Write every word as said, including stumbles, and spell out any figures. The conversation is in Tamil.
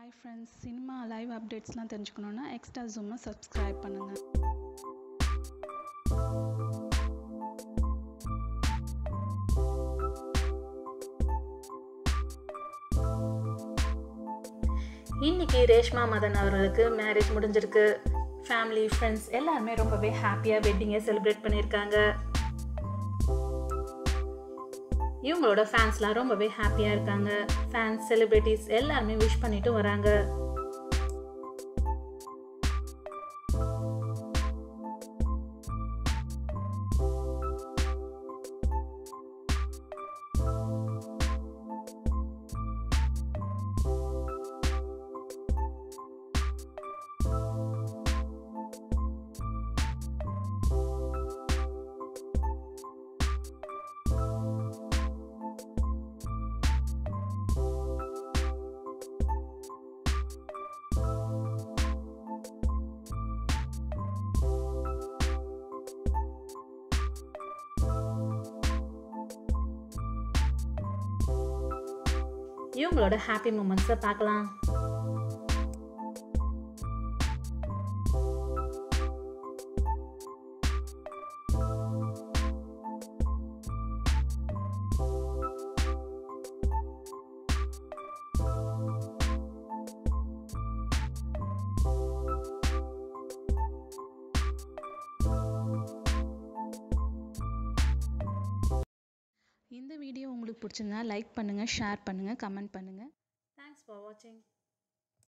Hi friends, cinema live updates லாம் தெரிஞ்சுக்கணும்னா Extrazoom subscribe பண்ணுங்க. இன்னைக்கு ரேஷ்மா மதன் அவர்களுக்கு மேரேஜ் முடிஞ்சிருக்கு. ஃபேமிலி ஃப்ரெண்ட்ஸ் எல்லாருமே ரொம்பவே ஹாப்பியாக வெட்டிங்கை செலிப்ரேட் பண்ணியிருக்காங்க. இவங்களோட ஃபேன்ஸ்லாம் ரொம்பவே ஹாப்பியாக இருக்காங்க. ஃபேன்ஸ் செலிப்ரிட்டிஸ் எல்லாருமே விஷ் பண்ணிட்டு வராங்க. இவங்களோட ஹாப்பி மூமெண்ட்ஸை பார்க்கலாம். இந்த வீடியோ உங்களுக்கு பிடிச்சிருந்தா லைக் பண்ணுங்க, ஷேர் பண்ணுங்க, கமெண்ட் பண்ணுங்க. Thanks for watching.